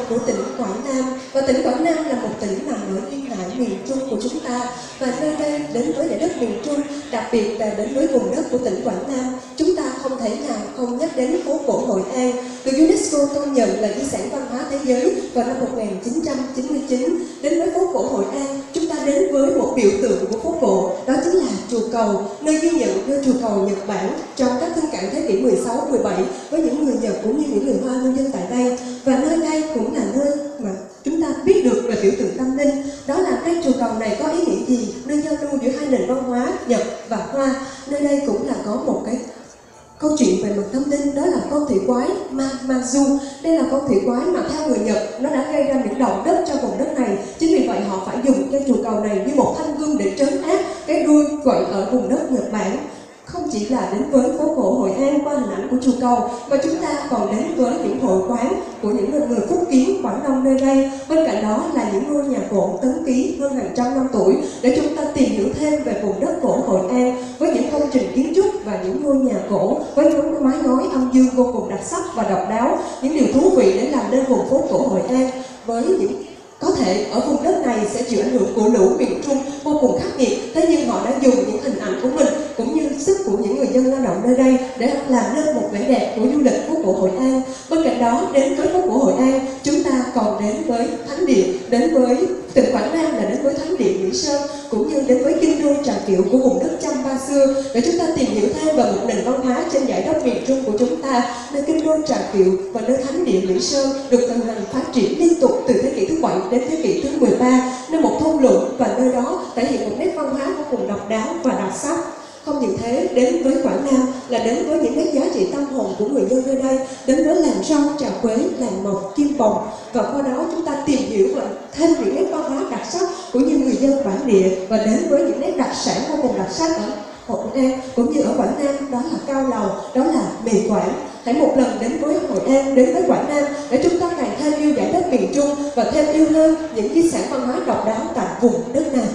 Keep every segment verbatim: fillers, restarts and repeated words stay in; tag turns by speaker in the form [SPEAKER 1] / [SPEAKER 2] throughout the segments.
[SPEAKER 1] của tỉnh Quảng Nam. Và tỉnh Quảng Nam là một tỉnh nằm ở duyên hải miền Trung của chúng ta. Và nơi đây đến với giải đất miền Trung, đặc biệt là đến với vùng đất của tỉnh Quảng Nam, chúng ta không thể nào không nhắc đến phố cổ Hội An, được UNESCO công nhận là di sản văn hóa thế giới vào năm một nghìn chín trăm chín mươi chín. Đến với phố cổ Hội An, chúng ta đến với một biểu tượng của phố cổ, đó chính là chùa Cầu, nơi ghi nhận nơi chùa Cầu Nhật Bản trong các thương cảng thế kỷ mười sáu, mười bảy với những người Nhật cũng như những người Hoa lưu dân tại đây. Và nơi đây cũng là nơi mà chúng ta biết được về biểu tượng tâm linh. Đó là cái chùa Cầu này có ý nghĩa gì? Nơi giao lưu giữa hai nền văn hóa Nhật và Hoa. Nơi đây cũng là có một cái câu chuyện về mặt tâm linh, đó là con thủy quái Ma Mazu. Đây là con thủy quái mà theo người Nhật nó đã gây ra những động đất cho vùng đất này. Chính vì vậy họ phải dùng cái chùa Cầu này như một thanh gươm để trấn áp cái đuôi quậy ở vùng đất Nhật Bản. Không chỉ là đến với phố cổ Hội An qua hình ảnh của chùa Cầu, mà chúng ta còn đến với những hội quán của những người Phúc Kiến, Quảng Đông nơi đây. Bên cạnh đó là những ngôi nhà cổ tấn ký hơn hàng trăm năm tuổi, để chúng ta tìm hiểu thêm về vùng đất cổ Hội An với những công trình kiến trúc và những ngôi nhà cổ với những mái ngói âm dương vô cùng đặc sắc và độc đáo, những điều thú vị để làm nên vùng phố cổ Hội An. Với những có thể ở vùng đất này sẽ chịu ảnh hưởng của lũ miền Trung vô cùng khắc nghiệt, thế nhưng họ đã dùng những hình ảnh của mình cũng như sức của những người dân lao động nơi đây để làm nên một vẻ đẹp của du lịch phố cổ Hội An. Bên cạnh đó, đến với phố cổ Hội An, chúng ta còn đến với thánh địa, đến với tỉnh Quảng Nam là đến với thánh địa Mỹ Sơn, cũng như đến với kinh đô Trà Kiệu của vùng đất Chăm Ba xưa, để chúng ta tìm hiểu thêm về một nền văn hóa trên dải đất miền Trung của chúng ta. Nơi kinh đô Trà Kiệu và nơi thánh địa Mỹ Sơn được hình thành phát triển liên tục từ thế kỷ thứ bảy đến thế kỷ thứ mười ba, nơi một thôn lũng, và nơi đó thể hiện một nét văn hóa vô cùng độc đáo và đặc sắc. Không những thế, đến với Quảng Nam là đến với những nét giá trị tâm hồn của người dân nơi đây, đến với làng rau, trà quế, làng mộc, kim bồng, và qua đó chúng ta tìm hiểu và thêm những nét văn hóa đặc sắc của những người dân bản địa, và đến với những nét đặc sản vô cùng đặc sắc ở Hội An cũng như ở Quảng Nam, đó là cao lầu, đó là mì Quảng. Hãy một lần đến với Hội An, đến với Quảng Nam để chúng ta càng thêm yêu giải đất miền Trung và thêm yêu hơn những di sản văn hóa độc đáo tại vùng đất này.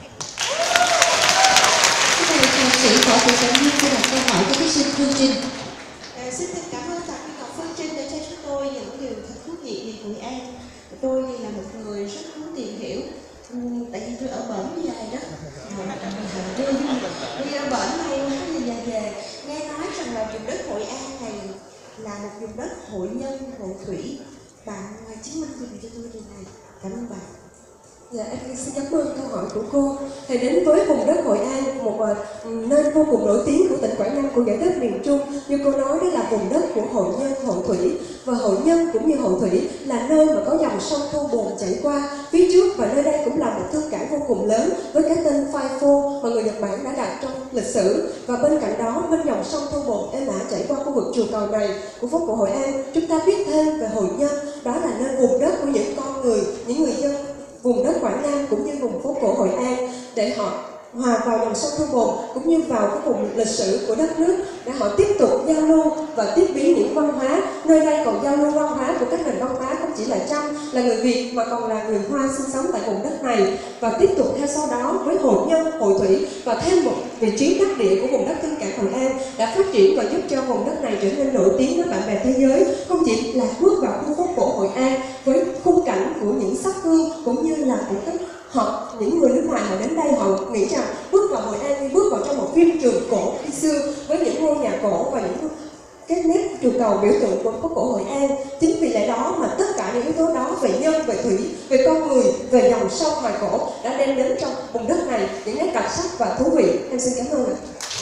[SPEAKER 2] Sĩ Võ Thị Trần Nhiên sẽ đặt câu hỏi cho thí sinh Phương Trinh.
[SPEAKER 3] À, xin cảm ơn Tạ Huy Ngọc Phương Trinh đã cho chúng tôi những điều thật thú vị về Hội An. Tôi là một người rất muốn tìm hiểu, uhm, tại vì tôi ở bển như vậy đó. Đi đi ở bển này có gì về về. Nghe nói rằng là vùng đất Hội An này là một vùng đất hội nhân, hội thủy. Bạn chứng minh gì cho tôi điều này? Cảm ơn bạn.
[SPEAKER 1] Dạ, em xin cảm ơn câu hỏi của cô. Thì đến với vùng đất Hội An, một uh, nơi vô cùng nổi tiếng của tỉnh Quảng Nam, của giải đất miền Trung, như cô nói, đó là vùng đất của hội nhân, hội thủy. Và hội nhân cũng như hội thủy là nơi mà có dòng sông Thu Bồn chảy qua phía trước, và nơi đây cũng là một thương cảng vô cùng lớn với cái tên Phai Phô mà người Nhật Bản đã đặt trong lịch sử. Và bên cạnh đó, bên dòng sông Thu Bồn êm ả chảy qua khu vực chùa Cầu này của phố cổ Hội An, chúng ta biết thêm về hội nhân, đó là nơi vùng đất của những con người, những người dân vùng đất Quảng Nam cũng như vùng phố cổ Hội An, để họ hòa vào dòng sông Thu Bồn cũng như vào cái vùng lịch sử của đất nước, để họ tiếp tục giao lưu và tiếp biến những văn hóa. Nơi đây còn giao lưu văn hóa của các nền văn hóa, không chỉ là Chăm là người Việt mà còn là người Hoa sinh sống tại vùng đất này. Và tiếp tục theo sau đó với hội nhân, hội thủy và thêm một vị trí đắc địa của vùng đất thương cảng Hội An đã phát triển và giúp cho vùng đất này trở nên nổi tiếng với bạn bè thế giới. Không chỉ là bước vào khu phố cổ Hội An với khung cảnh của những sắc hương cũng như là của các họ, những người nước ngoài họ đến đây họ nghĩ rằng bước vào Hội An như bước vào trong một phim trường cổ khi xưa, với những ngôi nhà cổ và những cái nét chùa Cầu biểu tượng của phố cổ Hội An. Chính vì lẽ đó mà tất cả những yếu tố đó về nhân, về thủy, về con người, về dòng sông hoài cổ đã đem đến trong vùng đất này những nét đặc sắc và thú vị. Em xin cảm ơn ạ.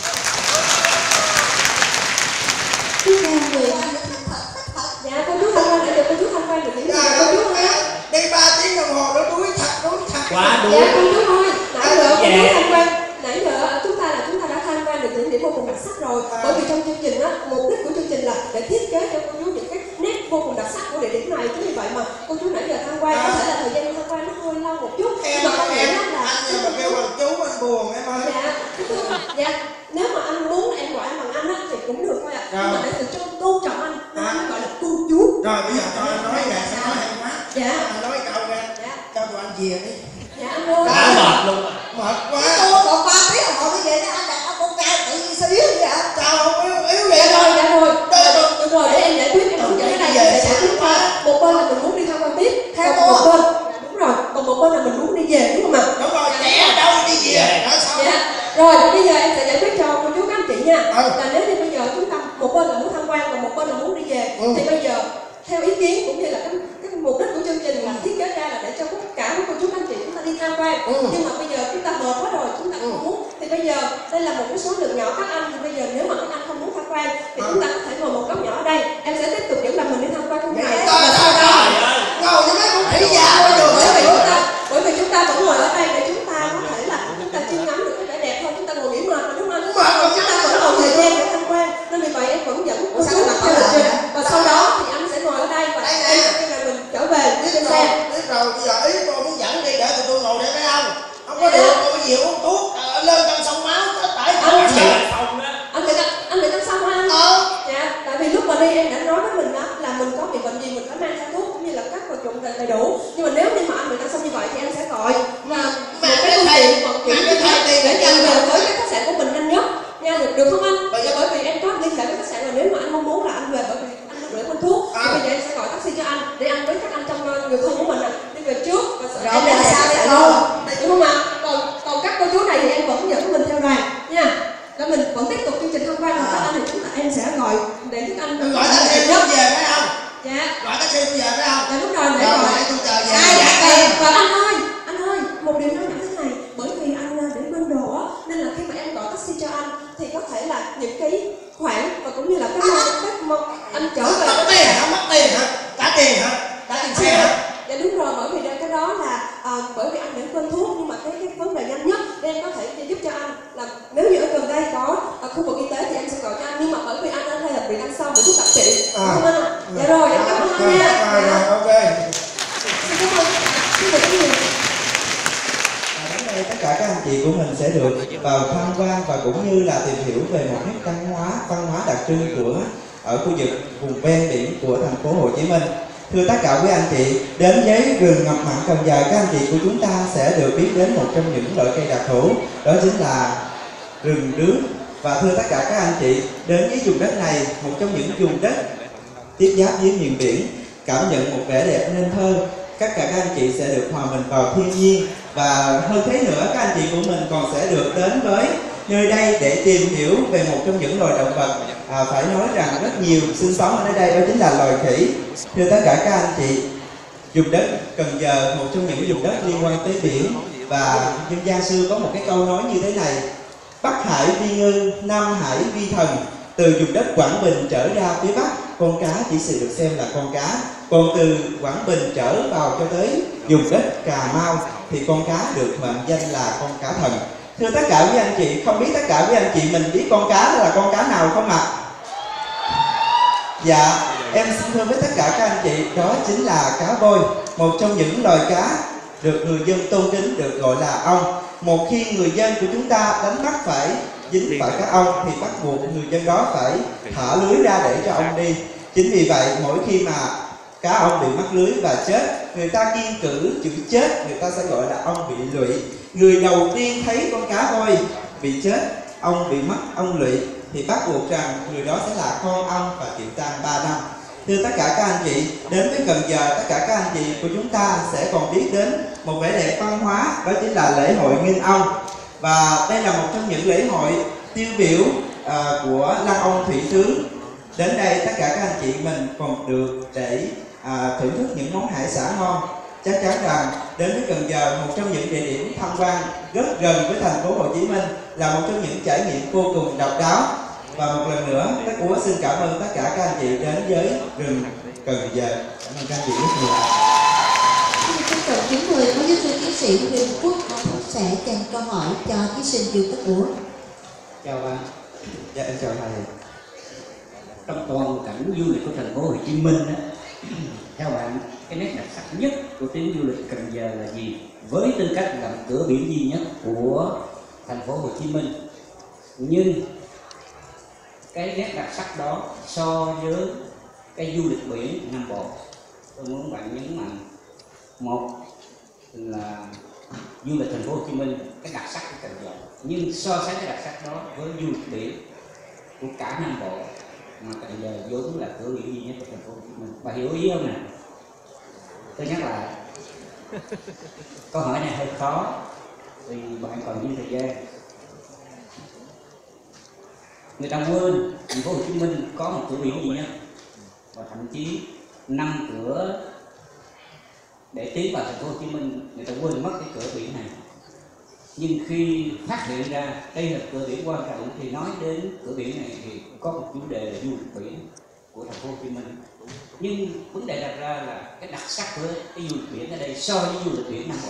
[SPEAKER 3] Tiếp theo người
[SPEAKER 1] dạ cô chú tham quan đã được cô chú tham quan được những gì cô chú ơi.
[SPEAKER 4] Đi ba tiếng đồng hồ nó đuối thật, đuối thật.
[SPEAKER 5] Quá đuối.
[SPEAKER 1] Dạ cô chú ơi, nãy giờ cô chú tham quan, nãy giờ chúng ta là chúng ta đã tham quan được những điểm vô cùng đặc sắc rồi. À. Bởi vì trong chương trình á, mục đích của chương trình là để thiết kế cho cô chú những cái nét vô cùng đặc sắc của địa điểm này. Chính vì vậy mà cô chú nãy giờ tham quan à. Có thể là thời gian tham quan nó hơi lâu một chút.
[SPEAKER 4] Em,
[SPEAKER 1] mà có
[SPEAKER 4] em,
[SPEAKER 1] nghĩa là
[SPEAKER 4] anh nhưng mà kêu bằng chú anh buồn em ơi.
[SPEAKER 1] Dạ, dạ. Nếu mà anh muốn em gọi anh bằng anh á thì cũng được thôi ạ. À. Nhưng mà để sự tôn tôn trọng anh, nên à. Anh gọi là cô chú.
[SPEAKER 4] Rồi bây giờ cho anh nói về sao nói hay quá.
[SPEAKER 1] Dạ.
[SPEAKER 4] Anh nói câu ra. Dạ. Cho tụi anh về đi.
[SPEAKER 1] Dạ anh ơi.
[SPEAKER 5] Đã mệt luôn.
[SPEAKER 4] Mệt quá.
[SPEAKER 3] Tôi còn ba tiếng đồng hồ mới về đó, anh đặt ông con trai tự nhiên sao yếu vậy ạ?
[SPEAKER 4] Sao không yếu yếu vậy?
[SPEAKER 1] Dạ rồi, dạ rồi. Được rồi, để em giải quyết, em hướng dẫn cái này để giải quyết qua. Một bên là mình muốn đi tham quan tiếp, lượng nhỏ các anh, thì bây giờ nếu mà các anh không muốn tham quan thì chúng ta có thể ngồi một góc nhỏ ở đây. Em sẽ tiếp tục dẫn đoàn mình đi tham quan khu này.
[SPEAKER 4] Trời ơi, ngồi cho mấy con khỉ già qua đường.
[SPEAKER 1] Bởi vì chúng ta, bởi vì chúng ta vẫn ngồi ở đây để chúng ta có thể là chúng ta chiêm ngắm được cái vẻ đẹp thôi. Chúng ta ngồi nghỉ mệt mà đúng không anh? Còn chúng ta vẫn còn thời gian để tham quan, nên vì vậy em vẫn dẫn cô chú theo lịch trình. Và sau đó thì anh sẽ ngồi ở đây và em khi nào mình trở về trên xe.
[SPEAKER 4] Biết rồi, bây giờ ý tôi muốn dẫn đi để tụi tôi ngồi đây phải không? Không có được, tôi phải chịu uống thuốc, lên trong sông máu, chết tải.
[SPEAKER 1] Anh bị anh bị anh bị tâm xong anh.
[SPEAKER 4] Ờ.
[SPEAKER 1] Dạ, tại vì lúc mà đi em đã nói với mình đó là mình có bị bệnh gì mình phải mang theo thuốc cũng như là các vật dụng đầy đủ. Nhưng mà nếu như mà anh bị tâm xong như vậy thì em sẽ gọi và một cái phương tiện vận chuyển để anh về với cái khách sạn của mình nhanh nhất. Nha, được, được không anh? Dạ, bởi vì em có liên hệ với khách sạn là nếu mà anh mong muốn là anh về bởi vì anh được gửi con thuốc thì bây giờ em sẽ gọi taxi cho anh để anh với các anh trong người thân của mình đi về trước và em để sao để luôn, đúng không ạ? Còn còn các cô chú này thì em vẫn dẫn mình theo đoàn nha. Để mình vẫn tiếp tục chương trình tham quan, còn các anh thì chúng ta em sẽ gọi để các anh
[SPEAKER 4] Gọi taxi tôi về phải không?
[SPEAKER 1] dạ
[SPEAKER 4] Gọi taxi tôi về phải không?
[SPEAKER 1] dạ đúng rồi để
[SPEAKER 4] Rồi,
[SPEAKER 1] gọi
[SPEAKER 4] để tôi chờ về.
[SPEAKER 1] à, dạ, dạ. Và anh ơi anh ơi một điều nói nhỏ thế này, bởi vì anh để quên đồ á nên là khi mà em gọi taxi cho anh thì có thể là những cái khoản và cũng như là cái mong các mong anh trở về
[SPEAKER 4] Mất tiền hả? Mất tiền hả? Trả tiền hả? Trả tiền xe hả?
[SPEAKER 1] Dạ đúng rồi, bởi vì cái đó là à, bởi vì anh để quên thuốc, nhưng mà cái, cái vấn đề nhanh nhất để em có thể giúp cho anh là nếu như ở gần đây có à, khu vực y tế thì em sẽ gọi cho anh, nhưng mà bởi vì anh anh hay là bị ăn xong một thuốc đặc trị,
[SPEAKER 4] à,
[SPEAKER 1] đúng không anh? Dạ rồi, em cảm ơn anh nha.
[SPEAKER 4] Rồi, rồi, ok.
[SPEAKER 1] Xin cảm ơn. Xin mời quý vị.
[SPEAKER 5] Đến đây tất cả các anh chị của mình sẽ được vào tham quan và cũng như là tìm hiểu về một nét văn hóa văn hóa đặc trưng của ở khu vực vùng ven biển của thành phố Hồ Chí Minh. Thưa tất cả quý anh chị, đến với rừng ngập mặn Cần Giờ, các anh chị của chúng ta sẽ được biết đến một trong những loại cây đặc hữu, đó chính là rừng đước. Và thưa tất cả các anh chị, đến với vùng đất này, một trong những vùng đất tiếp giáp với miền biển, cảm nhận một vẻ đẹp nên thơ. Tất cả các anh chị sẽ được hòa mình vào thiên nhiên, và hơn thế nữa các anh chị của mình còn sẽ được đến với nơi đây để tìm hiểu về một trong những loài động vật à, phải nói rằng rất nhiều sinh sống ở nơi đây, đó chính là loài khỉ. Thưa tất cả các anh chị, vùng đất Cần Giờ một trong những vùng đất liên quan tới biển, và dân gian xưa có một cái câu nói như thế này: Bắc Hải vi ngư, Nam Hải vi thần. Từ vùng đất Quảng Bình trở ra phía Bắc, con cá chỉ sự được xem là con cá. Còn từ Quảng Bình trở vào cho tới vùng đất Cà Mau thì con cá được mệnh danh là con cá thần. Thưa tất cả quý anh chị, không biết tất cả quý anh chị mình biết con cá đó là con cá nào không ạ? À? Dạ, em xin thưa với tất cả các anh chị, đó chính là cá voi, một trong những loài cá được người dân tôn kính, được gọi là ong. Một khi người dân của chúng ta đánh bắt phải dính phải cá ong thì bắt buộc người dân đó phải thả lưới ra để cho ong đi. Chính vì vậy mỗi khi mà cá ong bị mắc lưới và chết, người ta kiêng cữ chữ chết, người ta sẽ gọi là ong bị lụy. Người đầu tiên thấy con cá voi bị chết, ong bị mắc ong lụy thì bắt buộc rằng người đó sẽ là con ong và chịu tang ba năm. Thưa tất cả các anh chị, đến với Cần Giờ, tất cả các anh chị của chúng ta sẽ còn biết đến một vẻ đẹp văn hóa, đó chính là lễ hội nghinh ong. Và đây là một trong những lễ hội tiêu biểu uh, của Lăng Ông Thủy Tướng. Đến đây tất cả các anh chị mình còn được để uh, thưởng thức những món hải sản ngon. Chắc chắn rằng đến với Cần Giờ, một trong những địa điểm tham quan rất gần với thành phố Hồ Chí Minh, là một trong những trải nghiệm vô cùng độc đáo. Và một lần nữa, Tất Úa xin cảm ơn tất cả các anh chị đến với rừng Cần Giờ. Cảm ơn các anh chị rất nhiều.
[SPEAKER 2] Xin trân trọng kính mời phó giáo sư tiến sĩ Nguyễn Quốc sẽ dành câu hỏi cho thí sinh Dương Tất Úa.
[SPEAKER 6] Chào bạn.
[SPEAKER 5] Dạ em chào thầy.
[SPEAKER 6] Trong toàn cảnh du lịch của thành phố Hồ Chí Minh á, theo bạn cái nét đặc sắc nhất của tuyến du lịch Cần Giờ là gì? Với tư cách là cửa biển duy nhất của thành phố Hồ Chí Minh, nhưng cái nét đặc sắc đó so với cái du lịch biển Nam Bộ, tôi muốn bạn nhấn mạnh một là du lịch thành phố Hồ Chí Minh cái đặc sắc của Cần Giờ, nhưng so sánh cái đặc sắc đó với du lịch biển của cả Nam Bộ, mà Cần Giờ vốn là cửa biển duy nhất của thành phố Hồ Chí Minh. Bà hiểu ý không nè? Tôi nhắc lại, câu hỏi này hơi khó vì bạn còn nhiều thời gian. Người ta quên thành phố Hồ Chí Minh có một cửa biển duy nhất, và thậm chí năm cửa để tiến vào thành phố Hồ Chí Minh, người ta quên mất cái cửa biển này. Nhưng khi phát hiện ra đây là cửa biển quan trọng thì nói đến cửa biển này thì có một chủ đề là du lịch biển của thành phố Hồ Chí Minh. Nhưng vấn đề đặt ra là cái đặc sắc của cái du lịch biển ở đây so với du lịch biển Nam Bộ.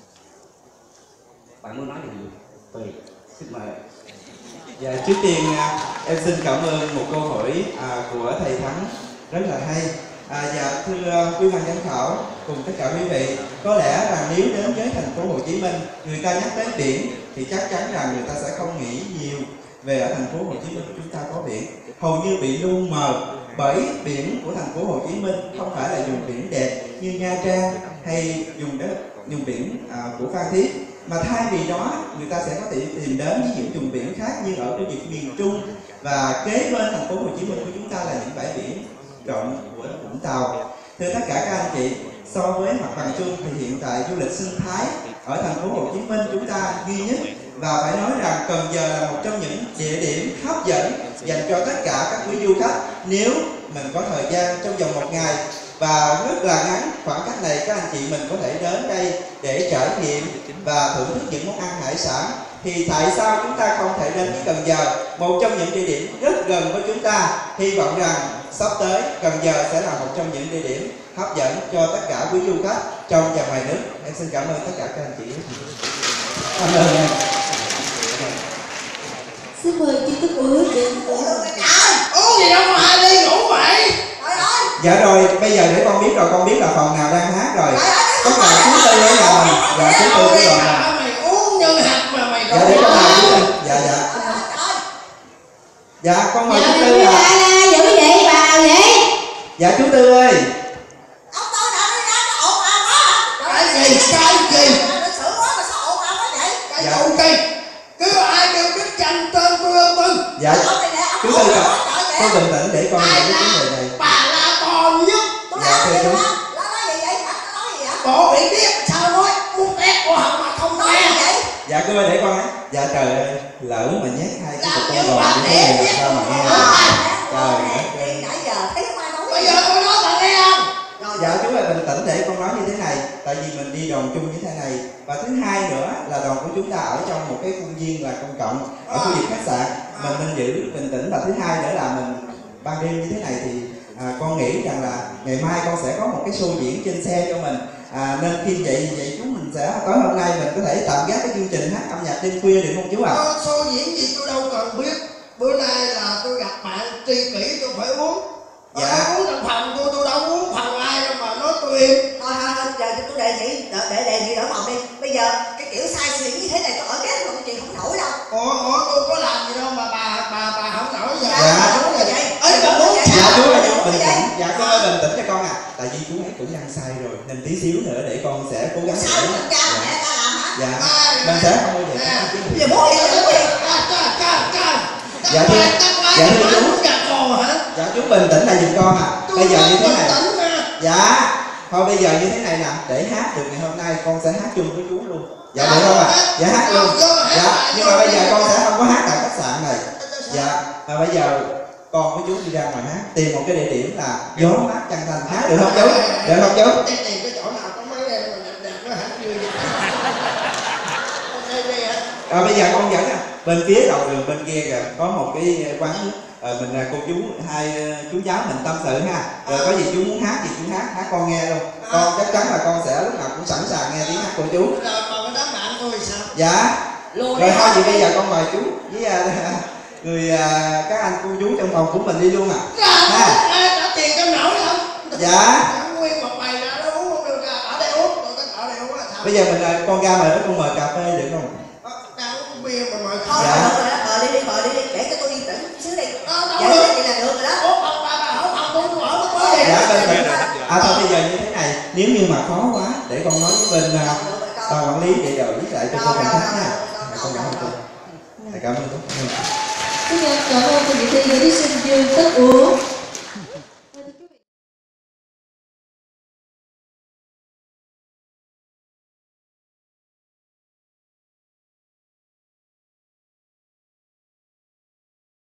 [SPEAKER 6] Bạn muốn nói điều gì? Tùy, xin mời.
[SPEAKER 5] Dạ, trước tiên em xin cảm ơn một câu hỏi à, của thầy Thắng rất là hay. À, dạ thưa quý ban giám khảo cùng tất cả quý vị, có lẽ rằng nếu đến với thành phố Hồ Chí Minh, người ta nhắc đến biển thì chắc chắn rằng người ta sẽ không nghĩ nhiều về ở thành phố Hồ Chí Minh chúng ta có biển. Hầu như bị lu mờ bởi biển của thành phố Hồ Chí Minh không phải là vùng biển đẹp như Nha Trang hay vùng đất vùng biển à, của Phan Thiết, mà thay vì đó người ta sẽ có thể tìm đến với những vùng biển khác như ở khu vực miền Trung, và kế bên thành phố Hồ Chí Minh của chúng ta là những bãi biển rộng của Vũng Tàu. Thưa tất cả các anh chị, so với mặt bằng chung thì hiện tại du lịch sinh thái ở thành phố Hồ Chí Minh chúng ta duy nhất, và phải nói rằng Cần Giờ là một trong những địa điểm hấp dẫn dành cho tất cả các quý du khách nếu mình có thời gian trong vòng một ngày và rất là ngắn khoảng cách này, các anh chị mình có thể đến đây để trải nghiệm và thưởng thức những món ăn hải sản. Thì tại sao chúng ta không thể đến với Cần Giờ, một trong những địa điểm rất gần với chúng ta? Hy vọng rằng sắp tới Cần Giờ sẽ là một trong những địa điểm hấp dẫn cho tất cả quý du khách trong và ngoài nước. Em xin cảm ơn tất cả các anh chị. Cảm ơn em.
[SPEAKER 2] Xin mời Chi Tức Ước đến
[SPEAKER 4] Uống gì đâu mà hai ly ngủ vậy?
[SPEAKER 5] Dạ rồi, bây giờ để con biết rồi, con biết là phòng nào đang hát rồi. Có là chú Tư ở nhà mình. Dạ, chú Tư cái rồi nè.
[SPEAKER 4] Mày uống như hạt mà mày
[SPEAKER 5] Dạ, để con mời chú Tư. Dạ, dạ. Dạ, con mời chú Tư ạ.
[SPEAKER 2] Giữ vậy vào vậy?
[SPEAKER 5] Dạ, chú Tư ơi.
[SPEAKER 3] Ông tôi nào đi ra nó ồn ào quá.
[SPEAKER 4] Cái gì, cái gì?
[SPEAKER 3] Lịch sử quá mà sao ồn ào quá vậy?
[SPEAKER 4] Cái
[SPEAKER 5] Dạ.
[SPEAKER 4] vụ gì? Cứ ai kêu biết tranh tên tôi không Tư?
[SPEAKER 5] Dạ,
[SPEAKER 3] Ông này nè, ông
[SPEAKER 5] chú
[SPEAKER 3] ồn
[SPEAKER 5] Tư
[SPEAKER 3] ào
[SPEAKER 5] ạ.
[SPEAKER 3] quá trời
[SPEAKER 5] Con
[SPEAKER 3] kìa.
[SPEAKER 5] bình tĩnh để con
[SPEAKER 4] Ai
[SPEAKER 5] giải quyết
[SPEAKER 4] là
[SPEAKER 5] vấn đề này.
[SPEAKER 4] bà la to nhất?
[SPEAKER 3] Tôi
[SPEAKER 5] Dạ,
[SPEAKER 3] nói
[SPEAKER 5] thưa
[SPEAKER 3] gì
[SPEAKER 5] chú.
[SPEAKER 3] hả? Nó nói gì vậy? Nó nói gì vậy?
[SPEAKER 4] Bộ bị biết sao nói? Muốn ép của hồng mà không
[SPEAKER 3] Nói gì
[SPEAKER 4] nghe.
[SPEAKER 3] vậy?
[SPEAKER 5] Dạ, cô ơi để con ấy. Dạ trời ơi, lỡ mà nhét hai cái
[SPEAKER 4] Làm
[SPEAKER 5] cục
[SPEAKER 4] như
[SPEAKER 5] con
[SPEAKER 4] bà
[SPEAKER 5] bò như
[SPEAKER 4] để
[SPEAKER 5] thế này
[SPEAKER 4] biết
[SPEAKER 5] làm sao mà nghe.
[SPEAKER 3] Trời
[SPEAKER 5] Trời
[SPEAKER 3] ơi,
[SPEAKER 5] đất ơi.
[SPEAKER 3] nãy giờ thấy không ai nói.
[SPEAKER 4] Bây giờ tôi nói bà nghe không?
[SPEAKER 3] Rồi,
[SPEAKER 5] Dạ chú ơi bình tĩnh để con nói như thế này. Tại vì mình đi đoàn chung như thế này. Và thứ hai nữa là đoàn của chúng ta ở trong một cái khuôn viên là công cộng ở khu vực khách sạn. Mình nên giữ bình tĩnh. Và thứ hai nữa là mình ban đêm như thế này thì à, con nghĩ rằng là ngày mai con sẽ có một cái show diễn trên xe cho mình. À, nên khi vậy vậy chú mình sẽ tối hôm nay mình có thể tạm gác cái chương trình hát âm nhạc đêm khuya được không chú ạ?
[SPEAKER 4] Có show diễn gì tôi đâu cần biết. Bữa nay là tôi gặp bạn tri kỷ tôi phải uống.
[SPEAKER 5] Dạ.
[SPEAKER 4] Dạ. Uống trong phòng tôi, tôi đâu uống phòng ai đâu mà nói tôi im.
[SPEAKER 3] thôi thôi thôi, giờ tôi đề nghị đợi để đề nghị đổi phòng đi. Bây giờ cái kiểu sai xuyển như thế này có ở ghế mà chị không nổi đâu.
[SPEAKER 4] Ủa, ủa tôi có làm gì đâu mà bà bà bà không nổi giờ.
[SPEAKER 5] Dạ.
[SPEAKER 3] Đúng rồi vậy.
[SPEAKER 4] Ấy bà muốn
[SPEAKER 5] Dạ chú ơi chú bình
[SPEAKER 3] vậy?
[SPEAKER 5] tĩnh. Dạ con ơi bình tĩnh cho con à. Tại vì chú ấy cũng ăn sai rồi nên tí xíu nữa để con sẽ cố gắng
[SPEAKER 3] Sao
[SPEAKER 5] sửa.
[SPEAKER 3] con cha
[SPEAKER 5] Dạ.
[SPEAKER 3] mẹ ta làm hả?
[SPEAKER 5] Dạ,
[SPEAKER 4] Ai,
[SPEAKER 5] mình sẽ không bao giờ
[SPEAKER 4] nè.
[SPEAKER 5] có cái
[SPEAKER 3] Giờ bố vậy là bố vậy.
[SPEAKER 5] Dạ thưa, dạ thưa chú.
[SPEAKER 4] Hả?
[SPEAKER 5] Dạ chú bình tĩnh là giùm con à. Bây giờ như thế này.
[SPEAKER 4] Tỉnh nha.
[SPEAKER 5] Dạ. Thôi bây giờ như thế này nè, để hát được ngày hôm nay con sẽ hát chung với chú luôn. Dạ được không ạ? Dạ hát luôn. Dạ, nhưng mà bây giờ con sẽ không có hát tại khách sạn này. Dạ, mà bây giờ con với chú đi ra ngoài hát, tìm một cái địa điểm là gió mát chân thành, hát được không chú? Được không chú?
[SPEAKER 4] Tìm tìm cái chỗ nào có mấy em mà đẹp đẹp nó hát vui vậy. Ok đi hả?
[SPEAKER 5] À, bây giờ con dẫn à, bên phía đầu đường bên kia kìa có một cái quán nước. À, mình là cô chú hai chú cháu mình tâm sự ha. Rồi có gì chú muốn hát gì chú hát, hát con nghe luôn. Con chắc chắn là con sẽ lúc nào cũng sẵn sàng nghe tiếng hát của chú.
[SPEAKER 4] Rồi còn cái đám bạn tôi thì sao?
[SPEAKER 5] Dạ. Rồi thôi gì bây giờ con mời chú với à, người à, các anh cô chú trong phòng của mình đi luôn à.
[SPEAKER 4] Ha. Trả tiền cho nổi không?
[SPEAKER 5] Dạ.
[SPEAKER 4] Nguyên một bài ra nó uống không được, ở đây uống, rồi ở đây uống là sao?
[SPEAKER 5] Bây giờ mình à, con ra mời với con mời cà phê được không?
[SPEAKER 4] Tao uống bia mà mời
[SPEAKER 3] Thôi
[SPEAKER 5] Dạ.
[SPEAKER 3] thôi rồi đó, mời đi đi, mời đi đi, để cho tôi đi tỉnh chút xíu đi.
[SPEAKER 4] Đâu
[SPEAKER 3] Dạ
[SPEAKER 4] được.
[SPEAKER 3] vậy là được rồi đó.
[SPEAKER 4] Ủa ông bà bà không ông tôi ở nó có gì?
[SPEAKER 5] Dạ bên bên. À thôi bây giờ như thế này, nếu như mà khó quá để con nói với bên à, ban quản lý để rồi viết lại cho cô mình hát nha. Dạ, con cảm ơn cô. Dạ, cảm ơn cô.
[SPEAKER 2] Xin cảm ơn cô dự thi thí sinh Dương Tất Úa.